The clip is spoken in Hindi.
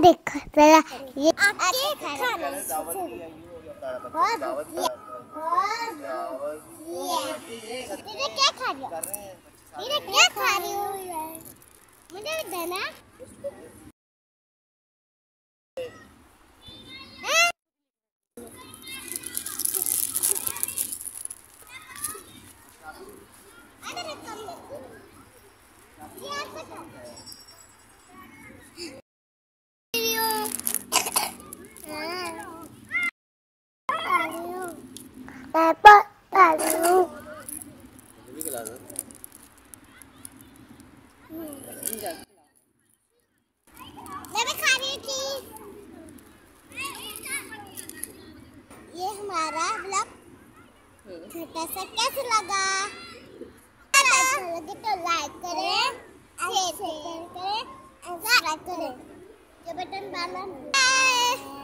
देखो जरा ये क्या खा रही हो? क्या खा रही हो? मुझे भी देना। मैं भी खा रही थी। ये हमारा ब्लॉग छोटा सा कैसे लगा? अच्छा लगे तो लाइक करें, शेयर करें, सब्सक्राइब करें, जो बटन वाला।